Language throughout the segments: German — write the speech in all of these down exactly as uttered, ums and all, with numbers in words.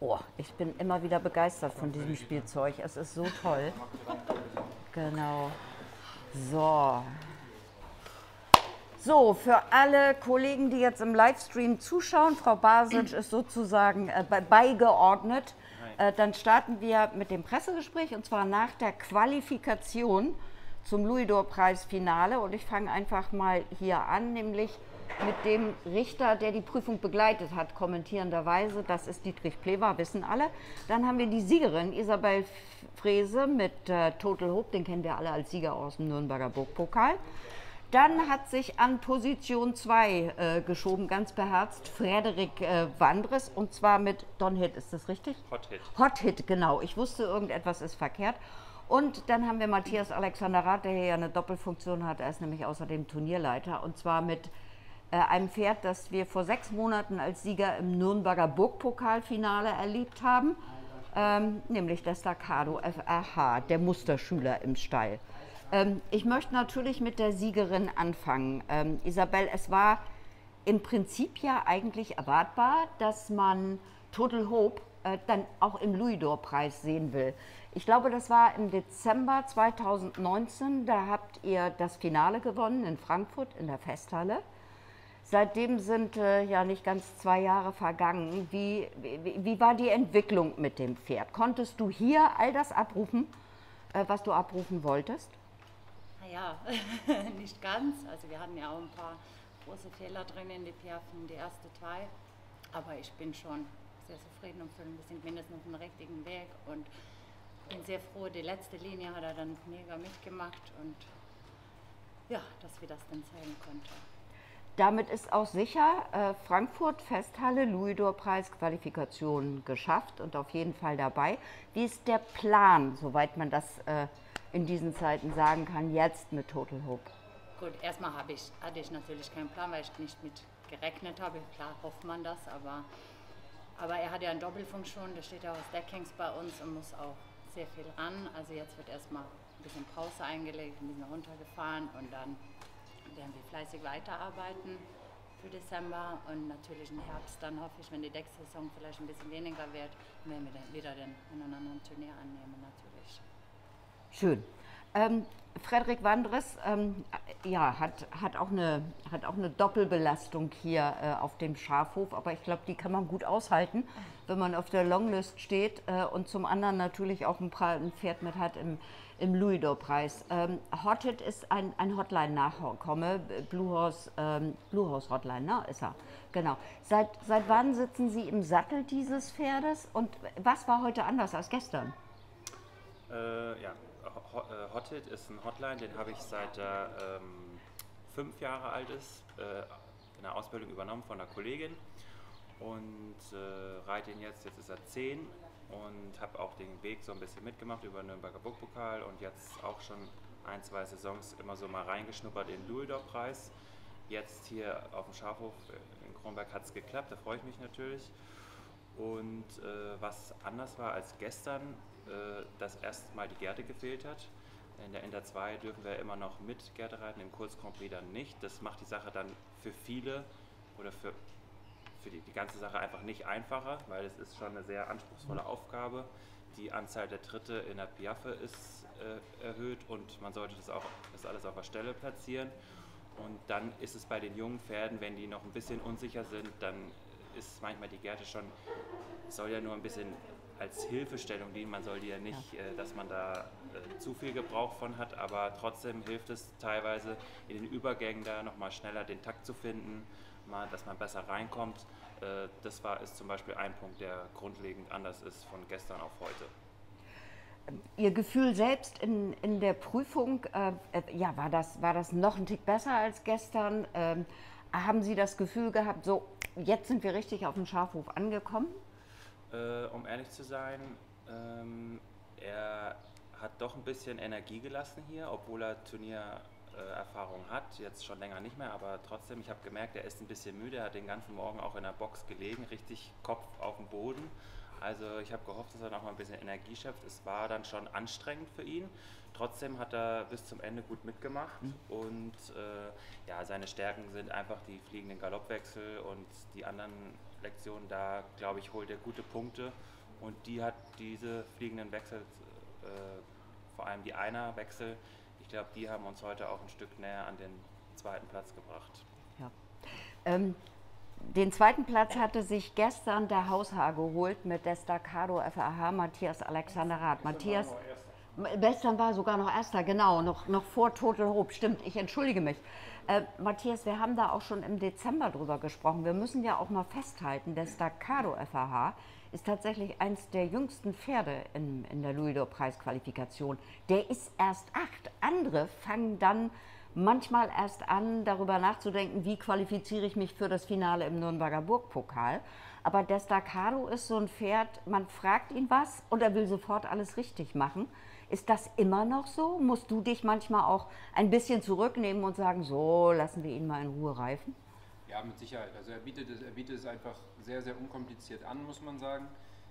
Oh, ich bin immer wieder begeistert von diesem Spielzeug. Es ist so toll. Genau. So. So, für alle Kollegen, die jetzt im Livestream zuschauen, Frau Basic ist sozusagen äh, beigeordnet. Äh, dann starten wir mit dem Pressegespräch und zwar nach der Qualifikation zum Louis-d'Or-Preis-Finale. Und ich fange einfach mal hier an, nämlich mit dem Richter, der die Prüfung begleitet hat, kommentierenderweise. Das ist Dietrich Plewa, wissen alle. Dann haben wir die Siegerin Isabel Frese mit äh, Total Hope, den kennen wir alle als Sieger aus dem Nürnberger Burgpokal. Dann hat sich an Position zwei äh, geschoben, ganz beherzt, Frederik äh, Wandres, und zwar mit Don Hit, ist das richtig? Hot Hit. Hot Hit, genau. Ich wusste, irgendetwas ist verkehrt. Und dann haben wir Matthias Alexander Rath, der hier ja eine Doppelfunktion hat. Er ist nämlich außerdem Turnierleiter, und zwar mit äh, einem Pferd, das wir vor sechs Monaten als Sieger im Nürnberger Burgpokalfinale erlebt haben, ähm, nämlich der Staccato F R H, der Musterschüler im Stall. Ähm, ich möchte natürlich mit der Siegerin anfangen. Ähm, Isabel, es war im Prinzip ja eigentlich erwartbar, dass man Total Hope äh, dann auch im Louis-d'Or-Preis sehen will. Ich glaube, das war im Dezember zweitausendneunzehn, da habt ihr das Finale gewonnen in Frankfurt in der Festhalle. Seitdem sind äh, ja nicht ganz zwei Jahre vergangen. Wie, wie, wie war die Entwicklung mit dem Pferd? Konntest du hier all das abrufen, äh, was du abrufen wolltest? Naja, nicht ganz. Also wir hatten ja auch ein paar große Fehler drin in die Piaffen, die erste zwei. Aber ich bin schon sehr zufrieden und fühle, wir sind mindestens auf dem richtigen Weg. Und bin sehr froh, die letzte Linie hat er dann mega mitgemacht. Und ja, dass wir das dann zeigen konnten. Damit ist auch sicher äh, Frankfurt, Festhalle, Louis-d'Or-Preis, Qualifikation geschafft und auf jeden Fall dabei. Wie ist der Plan, soweit man das äh, in diesen Zeiten sagen kann, jetzt mit Total Hope? Gut, erstmal habe ich, hatte ich natürlich keinen Plan, weil ich nicht mit gerechnet habe. Klar hofft man das, aber, aber er hat ja eine Doppelfunktion, der steht ja aus Deckings bei uns und muss auch sehr viel ran. Also jetzt wird erstmal ein bisschen Pause eingelegt, ein bisschen runtergefahren und dann werden wir fleißig weiterarbeiten für Dezember und natürlich im Herbst dann hoffe ich, wenn die Decksaison vielleicht ein bisschen weniger wird, werden wir dann wieder den einen oder anderen Turnier annehmen natürlich. Schön. Ähm, Frederik Wandres ähm, ja, hat, hat, auch eine, hat auch eine Doppelbelastung hier äh, auf dem Schafhof, aber ich glaube, die kann man gut aushalten, wenn man auf der Longlist steht äh, und zum anderen natürlich auch ein, ein Pferd mit hat im, im Louis-d'Or-Preis. Ähm, Hot Hit ist ein, ein Hotline-Nachkomme, Blue Horse, ähm, Blue Horse Hotline, ne, ist er, genau. Seit, seit wann sitzen Sie im Sattel dieses Pferdes und was war heute anders als gestern? Äh, ja, Hot Hit ist ein Hotline, den habe ich seit er ähm, fünf Jahre alt ist, äh, in der Ausbildung übernommen von einer Kollegin und äh, reite ihn jetzt, jetzt ist er zehn und habe auch den Weg so ein bisschen mitgemacht über den Nürnberger Burgpokal und jetzt auch schon ein, zwei Saisons immer so mal reingeschnuppert in den Louis-d'Or-Preis. Jetzt hier auf dem Schafhof in Kronberg hat es geklappt, da freue ich mich natürlich. Und äh, was anders war als gestern, äh, dass erst mal die Gerte gefehlt hat. In der Inter zwei dürfen wir immer noch mit Gerte reiten, im Kurz Grand Prix dann nicht. Das macht die Sache dann für viele oder für, für die, die ganze Sache einfach nicht einfacher, weil es ist schon eine sehr anspruchsvolle Aufgabe. Die Anzahl der Tritte in der Piaffe ist äh, erhöht und man sollte das auch das alles auf der Stelle platzieren. Und dann ist es bei den jungen Pferden, wenn die noch ein bisschen unsicher sind, dann ist manchmal die Gerte schon, soll ja nur ein bisschen als Hilfestellung dienen, man soll die ja nicht, ja. Äh, dass man da äh, zu viel Gebrauch von hat, aber trotzdem hilft es teilweise in den Übergängen da nochmal schneller den Takt zu finden, mal, dass man besser reinkommt. Äh, das war, ist zum Beispiel ein Punkt, der grundlegend anders ist von gestern auf heute. Ihr Gefühl selbst in, in der Prüfung, äh, ja, war das, war das noch ein Tick besser als gestern? Ähm, haben Sie das Gefühl gehabt, so, jetzt sind wir richtig auf dem Schafhof angekommen? Äh, um ehrlich zu sein, ähm, er hat doch ein bisschen Energie gelassen hier, obwohl er Turniererfahrung äh, hat, jetzt schon länger nicht mehr, aber trotzdem, ich habe gemerkt, er ist ein bisschen müde, er hat den ganzen Morgen auch in der Box gelegen, richtig Kopf auf dem Boden. Also ich habe gehofft, dass er noch mal ein bisschen Energie schöpft. Es war dann schon anstrengend für ihn. Trotzdem hat er bis zum Ende gut mitgemacht mhm. und äh, ja, seine Stärken sind einfach die fliegenden Galoppwechsel und die anderen Lektion, da glaube ich, holt er gute Punkte und die hat diese fliegenden Wechsel, äh, vor allem die Einer-Wechsel, ich glaube, die haben uns heute auch ein Stück näher an den zweiten Platz gebracht. Ja. Ähm, den zweiten Platz hatte sich gestern der Hausherr geholt mit der Staccato F A H Matthias Alexander Rath. Matthias, gestern war sogar noch Erster, genau, noch, noch vor Total Hope, stimmt, ich entschuldige mich. Äh, Matthias, wir haben da auch schon im Dezember drüber gesprochen. Wir müssen ja auch mal festhalten, der Staccato F A H ist tatsächlich eins der jüngsten Pferde in, in der Louis-d'Or-Preisqualifikation. Der ist erst acht. Andere fangen dann manchmal erst an, darüber nachzudenken, wie qualifiziere ich mich für das Finale im Nürnberger Burgpokal. Aber der Staccato ist so ein Pferd, man fragt ihn was und er will sofort alles richtig machen. Ist das immer noch so? Musst du dich manchmal auch ein bisschen zurücknehmen und sagen, so, lassen wir ihn mal in Ruhe reifen? Ja, mit Sicherheit. Also er bietet es, er bietet es einfach sehr, sehr unkompliziert an, muss man sagen.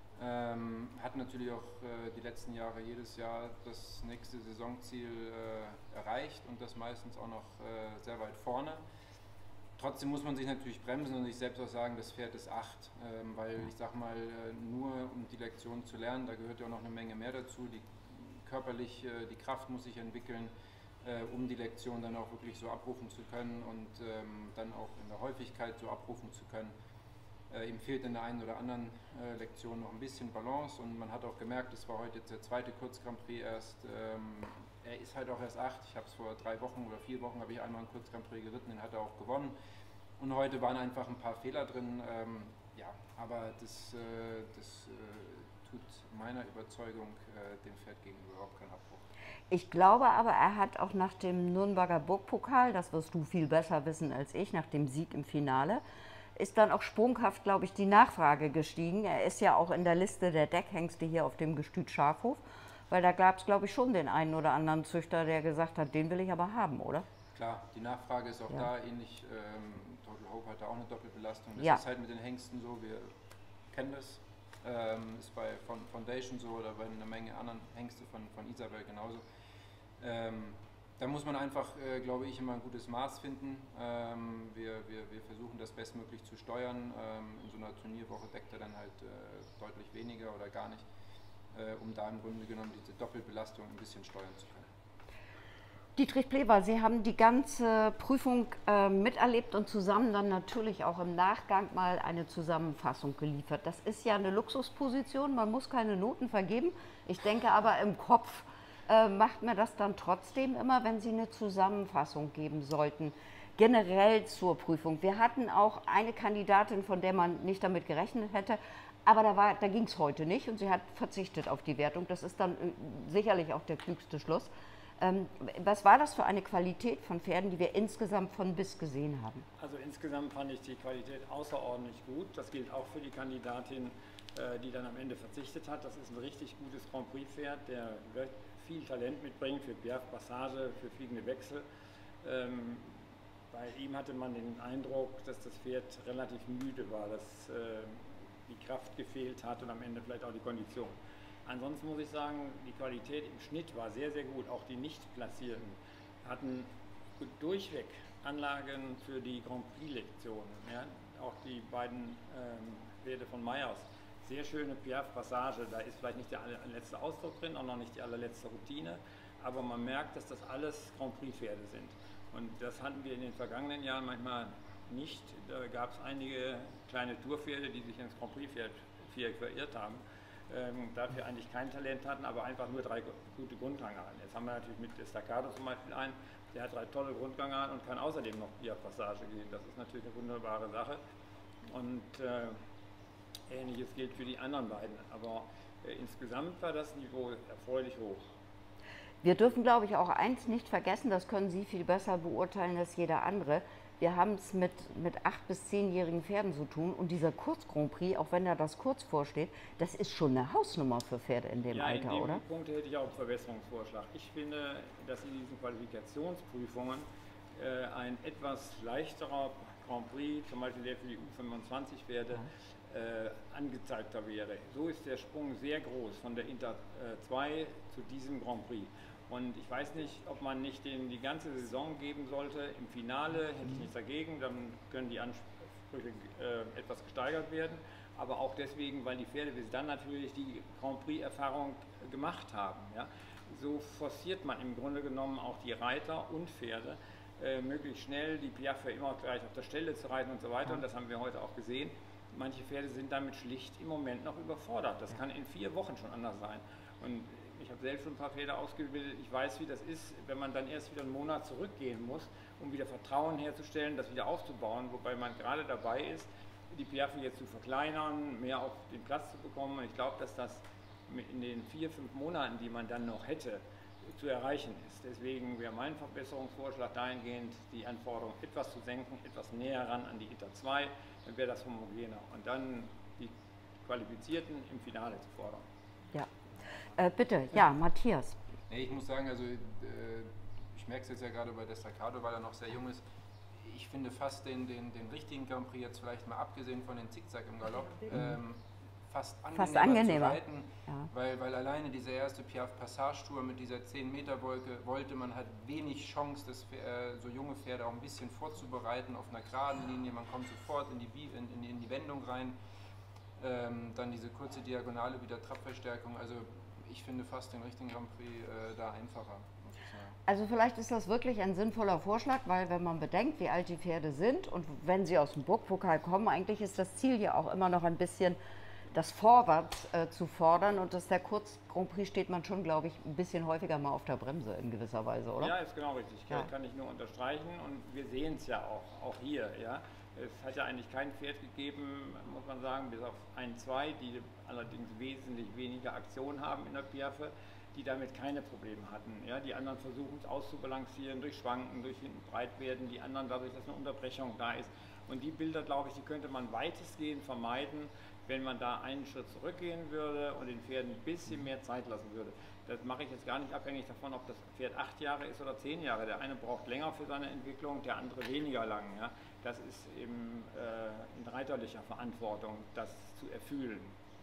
Ähm, hat natürlich auch äh, die letzten Jahre jedes Jahr das nächste Saisonziel äh, erreicht und das meistens auch noch äh, sehr weit vorne. Trotzdem muss man sich natürlich bremsen und sich selbst auch sagen, das Pferd ist acht, ähm, weil ich sag mal, äh, nur um die Lektion zu lernen, da gehört ja auch noch eine Menge mehr dazu. Die, körperlich, äh, die Kraft muss sich entwickeln, äh, um die Lektion dann auch wirklich so abrufen zu können und ähm, dann auch in der Häufigkeit so abrufen zu können. Äh, ihm fehlt in der einen oder anderen äh, Lektion noch ein bisschen Balance und man hat auch gemerkt, es war heute jetzt der zweite Kurz-Grand Prix erst, ähm, er ist halt auch erst acht, ich habe es vor drei Wochen oder vier Wochen, habe ich einmal einen Kurz-Grand Prix geritten, den hat er auch gewonnen und heute waren einfach ein paar Fehler drin, ähm, ja, aber das, äh, das äh, tut meiner Überzeugung äh, dem Pferd gegenüber überhaupt keinen Abbruch. Ich glaube aber, er hat auch nach dem Nürnberger Burgpokal, das wirst du viel besser wissen als ich, nach dem Sieg im Finale, ist dann auch sprunghaft, glaube ich, die Nachfrage gestiegen. Er ist ja auch in der Liste der Deckhengste hier auf dem Gestüt Schafhof, weil da gab es, glaube ich, schon den einen oder anderen Züchter, der gesagt hat, den will ich aber haben, oder? Klar, die Nachfrage ist auch ja. da, ähnlich, ähm, Total Hope hatte auch eine Doppelbelastung. Das ja. ist halt mit den Hengsten so, wir kennen das, ähm, ist bei Foundation so oder bei einer Menge anderen Hengste von, von Isabel genauso. Ähm, Da muss man einfach, äh, glaube ich, immer ein gutes Maß finden. Ähm, wir, wir, wir versuchen das bestmöglich zu steuern. Ähm, in so einer Turnierwoche deckt er dann halt äh, deutlich weniger oder gar nicht, äh, um da im Grunde genommen diese Doppelbelastung ein bisschen steuern zu können. Dietrich Plewer, Sie haben die ganze Prüfung äh, miterlebt und zusammen dann natürlich auch im Nachgang mal eine Zusammenfassung geliefert. Das ist ja eine Luxusposition, man muss keine Noten vergeben. Ich denke aber im Kopf, Äh, macht mir das dann trotzdem immer, wenn Sie eine Zusammenfassung geben sollten, generell zur Prüfung. Wir hatten auch eine Kandidatin, von der man nicht damit gerechnet hätte, aber da, war, da ging es heute nicht und sie hat verzichtet auf die Wertung. Das ist dann äh, sicherlich auch der klügste Schluss. Ähm, was war das für eine Qualität von Pferden, die wir insgesamt von bis gesehen haben? Also insgesamt fand ich die Qualität außerordentlich gut. Das gilt auch für die Kandidatin, äh, die dann am Ende verzichtet hat. Das ist ein richtig gutes Grand Prix-Pferd, der viel Talent mitbringt für Piaffe Passage, für fliegende Wechsel. Ähm, bei ihm hatte man den Eindruck, dass das Pferd relativ müde war, dass äh, die Kraft gefehlt hat und am Ende vielleicht auch die Kondition. Ansonsten muss ich sagen, die Qualität im Schnitt war sehr, sehr gut. Auch die Nicht-Platzierten hatten durchweg Anlagen für die Grand Prix-Lektionen. Ja? Auch die beiden ähm, Pferde von Meyers. Sehr schöne Piaffe-Passage, da ist vielleicht nicht der allerletzte Ausdruck drin, auch noch nicht die allerletzte Routine, aber man merkt, dass das alles Grand Prix-Pferde sind. Und das hatten wir in den vergangenen Jahren manchmal nicht. Da gab es einige kleine Tourpferde, die sich ins Grand Prix-Pferd verirrt haben, ähm, dafür eigentlich kein Talent hatten, aber einfach nur drei gute Grundgangaren. Jetzt haben wir natürlich mit der Staccato zum Beispiel einen, der hat drei tolle Grundgangaren und kann außerdem noch Piaffe-Passage gehen. Das ist natürlich eine wunderbare Sache. Und äh, Ähnliches gilt für die anderen beiden, aber äh, insgesamt war das Niveau erfreulich hoch. Wir dürfen, glaube ich, auch eins nicht vergessen, das können Sie viel besser beurteilen als jeder andere. Wir haben es mit, mit acht- bis zehnjährigen Pferden zu tun und dieser Kurz-Grand Prix, auch wenn da das kurz vorsteht, das ist schon eine Hausnummer für Pferde in dem ja, Alter, in dem oder? Punkt hätte ich auch einen Verbesserungsvorschlag. Ich finde, dass in diesen Qualifikationsprüfungen äh, ein etwas leichterer Grand Prix, zum Beispiel der für die U fünfundzwanzig Pferde, äh, angezeigter wäre. So ist der Sprung sehr groß von der Inter zwei zu diesem Grand Prix. Und ich weiß nicht, ob man nicht den die ganze Saison geben sollte. Im Finale hätte ich nichts dagegen, dann können die Ansprüche äh, etwas gesteigert werden, aber auch deswegen, weil die Pferde bis dann natürlich die Grand Prix-Erfahrung gemacht haben. Ja. So forciert man im Grunde genommen auch die Reiter und Pferde, äh, möglichst schnell die Piaffe immer gleich auf der Stelle zu reiten und so weiter. Und das haben wir heute auch gesehen. Manche Pferde sind damit schlicht im Moment noch überfordert. Das kann in vier Wochen schon anders sein. Und ich habe selbst schon ein paar Pferde ausgebildet. Ich weiß, wie das ist, wenn man dann erst wieder einen Monat zurückgehen muss, um wieder Vertrauen herzustellen, das wieder aufzubauen. Wobei man gerade dabei ist, die Piaffe jetzt zu verkleinern, mehr auf den Platz zu bekommen. Und ich glaube, dass das in den vier, fünf Monaten, die man dann noch hätte, zu erreichen ist. Deswegen wäre mein Verbesserungsvorschlag dahingehend, die Anforderung etwas zu senken, etwas näher ran an die I T A zwei, dann wäre das homogener. Und dann die Qualifizierten im Finale zu fordern. Ja, äh, bitte, ja, Matthias. Nee, ich muss sagen, also äh, ich merke es jetzt ja gerade bei Destacado, weil er noch sehr jung ist. Ich finde fast den, den, den richtigen Grand Prix, jetzt vielleicht mal abgesehen von den Zickzack im Galopp, ähm, fast angenehmer, fast angenehmer. zu reiten, ja. weil, weil alleine diese erste Piaffe Passage Tour mit dieser zehn Meter Wolke wollte man hat wenig Chance, das, äh, so junge Pferde auch ein bisschen vorzubereiten auf einer geraden Linie, man kommt sofort in die, in, in, in die Wendung rein, ähm, dann diese kurze Diagonale wieder Trabverstärkung, also ich finde fast den richtigen Grand Prix äh, da einfacher. Also vielleicht ist das wirklich ein sinnvoller Vorschlag, weil wenn man bedenkt, wie alt die Pferde sind und wenn sie aus dem Burgpokal kommen, eigentlich ist das Ziel ja auch immer noch ein bisschen das Vorwärts äh, zu fordern und dass der Kurz-Grand Prix steht man schon, glaube ich, ein bisschen häufiger mal auf der Bremse in gewisser Weise, oder? Ja, ist genau richtig. Ja. Kann ich nur unterstreichen und wir sehen es ja auch, auch hier. Ja. Es hat ja eigentlich kein Pferd gegeben, muss man sagen, bis auf ein, zwei, die allerdings wesentlich weniger Aktion haben in der Piaffe, die damit keine Probleme hatten. Ja. Die anderen versuchen es auszubalancieren durch Schwanken, durch hinten breit werden, die anderen dadurch, dass eine Unterbrechung da ist. Und die Bilder, glaube ich, die könnte man weitestgehend vermeiden, wenn man da einen Schritt zurückgehen würde und den Pferden ein bisschen mehr Zeit lassen würde. Das mache ich jetzt gar nicht abhängig davon, ob das Pferd acht Jahre ist oder zehn Jahre. Der eine braucht länger für seine Entwicklung, der andere weniger lang. Ja. Das ist eben äh, in reiterlicher Verantwortung, das zu erfüllen.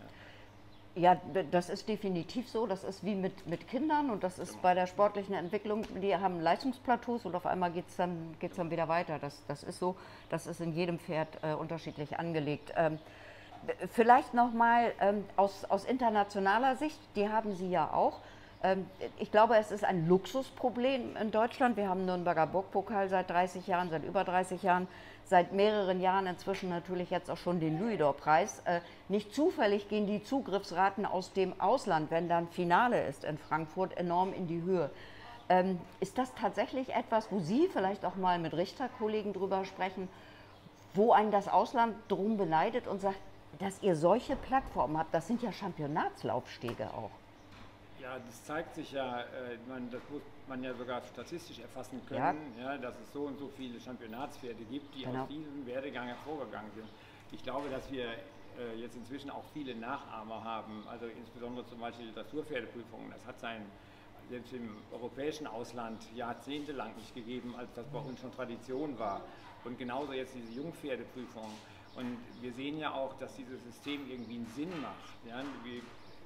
Ja, das ist definitiv so. Das ist wie mit, mit Kindern und das ist bei der sportlichen Entwicklung, die haben Leistungsplateaus und auf einmal geht es dann, geht's dann wieder weiter. Das, das ist so, das ist in jedem Pferd äh, unterschiedlich angelegt. Ähm, vielleicht nochmal ähm, aus, aus internationaler Sicht, die haben Sie ja auch. Ähm, ich glaube, es ist ein Luxusproblem in Deutschland. Wir haben Nürnberger Burgpokal seit dreißig Jahren, seit über dreißig Jahren. Seit mehreren Jahren inzwischen natürlich jetzt auch schon den Louis-d'Or-Preis. Äh, nicht zufällig gehen die Zugriffsraten aus dem Ausland, wenn dann Finale ist in Frankfurt, enorm in die Höhe. Ähm, ist das tatsächlich etwas, wo Sie vielleicht auch mal mit Richterkollegen drüber sprechen, wo einen das Ausland drum beneidet und sagt, dass ihr solche Plattformen habt? Das sind ja Championatslaufstege auch. Ja, das zeigt sich ja, äh, man, das muss man ja sogar statistisch erfassen können, ja. Ja, dass es so und so viele Championatspferde gibt, die genau. aus diesem Werdegang hervorgegangen sind. Ich glaube, dass wir äh, jetzt inzwischen auch viele Nachahmer haben, also insbesondere zum Beispiel die Dressurpferdeprüfungen. Das hat sein selbst im europäischen Ausland jahrzehntelang nicht gegeben, als das bei uns schon Tradition war. Und genauso jetzt diese Jungpferdeprüfungen. Und wir sehen ja auch, dass dieses System irgendwie einen Sinn macht. Ja, wir,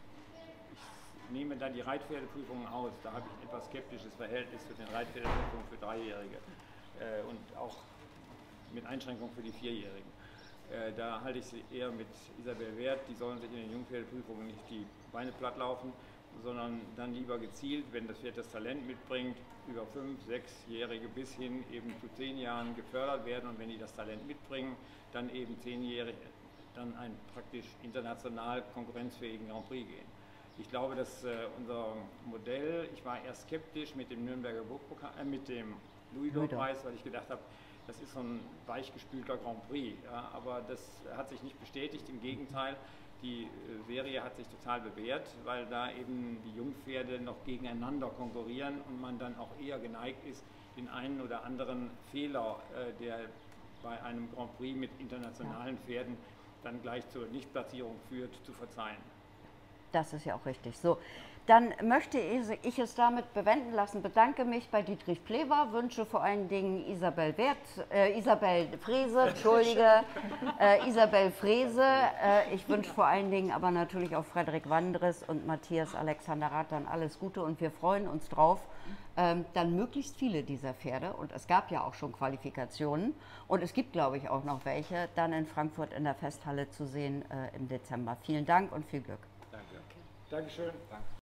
Ich nehme dann die Reitpferdeprüfungen aus, da habe ich ein etwas skeptisches Verhältnis zu den Reitpferdeprüfungen für Dreijährige äh, und auch mit Einschränkungen für die Vierjährigen. Äh, da halte ich sie eher mit Isabel Wert, die sollen sich in den Jungpferdeprüfungen nicht die Beine platt laufen, sondern dann lieber gezielt, wenn das Pferd das Talent mitbringt, über fünf, sechsjährige bis hin eben zu zehn Jahren gefördert werden und wenn die das Talent mitbringen, dann eben zehnjährige dann einen praktisch international konkurrenzfähigen Grand Prix gehen. Ich glaube, dass äh, unser Modell, ich war eher skeptisch mit dem Nürnberger Burgpokal, äh, mit dem Louis-d'Or-Preis, weil ich gedacht habe, das ist so ein weichgespülter Grand Prix. Ja, aber das hat sich nicht bestätigt, im Gegenteil, die äh, Serie hat sich total bewährt, weil da eben die Jungpferde noch gegeneinander konkurrieren und man dann auch eher geneigt ist, den einen oder anderen Fehler, äh, der bei einem Grand Prix mit internationalen Pferden dann gleich zur Nichtplatzierung führt, zu verzeihen. Das ist ja auch richtig. So, Dann möchte ich es damit bewenden lassen, bedanke mich bei Dietrich Plewer, wünsche vor allen Dingen Isabel Wert, äh, Isabel Frese, Entschuldige, äh, Isabel Frese, äh, ich wünsche vor allen Dingen aber natürlich auch Frederik Wandres und Matthias Alexander Rath dann alles Gute und wir freuen uns drauf, ähm, dann möglichst viele dieser Pferde, und es gab ja auch schon Qualifikationen und es gibt, glaube ich, auch noch welche, dann in Frankfurt in der Festhalle zu sehen äh, im Dezember. Vielen Dank und viel Glück. Danke. Dankeschön. Danke.